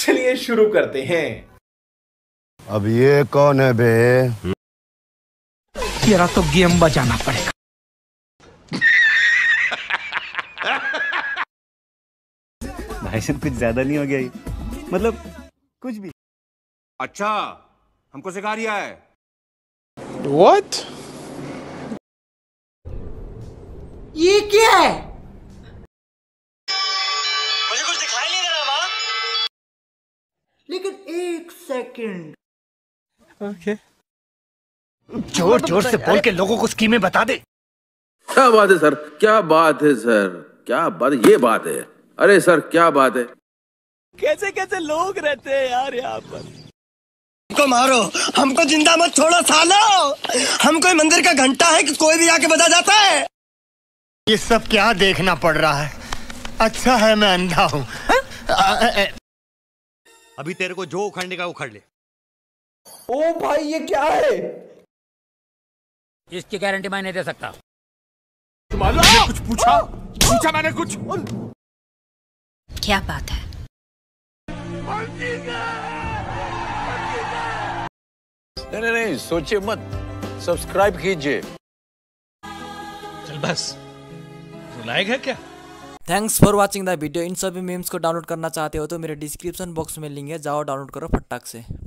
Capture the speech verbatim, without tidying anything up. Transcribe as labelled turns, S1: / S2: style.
S1: चलिए शुरू करते हैं।
S2: अब ये कौन है बे?
S3: तेरा तो गेम बजाना पड़ेगा।
S4: भाई साहब कुछ ज्यादा नहीं हो गया ये? मतलब कुछ भी।
S5: अच्छा हमको सिखा रिया है।
S1: What?
S3: ये क्या है?
S6: मुझे कुछ दिखाई नहीं दे रहा माँ।
S3: लेकिन एक सेकंड।
S1: Okay.
S3: जोर जोर से बोल के लोगों को स्कीमें बता दे।
S7: क्या बात है सर, क्या बात है सर, क्या बात है, ये बात है। अरे सर क्या बात है।
S4: कैसे कैसे लोग रहते हैं यार यहाँ पर।
S6: हमको मारो, हमको जिंदा मत छोड़ो सालो। हम कोई मंदिर का घंटा है कि कोई भी आके बजा जाता है।
S3: ये सब क्या देखना पड़ रहा है? अच्छा है मैं अंधा हूँ।
S4: अभी तेरे को जो उखड़ने का उखड़ ले।
S1: ओ भाई ये क्या है?
S8: इसकी गारंटी मैं नहीं दे सकता।
S5: मैंने कुछ पूछा पूछा मैंने कुछ।
S9: क्या बात है?
S7: नहीं नहीं नहीं सोचिए मत, सब्सक्राइब कीजिए।
S8: चल बस रुलाएगा क्या?
S10: Thanks for watching the video. इन सभी मीम्स को डाउनलोड करना चाहते हो तो मेरे डिस्क्रिप्शन बॉक्स में लिंक है, जाओ डाउनलोड करो फटाक से।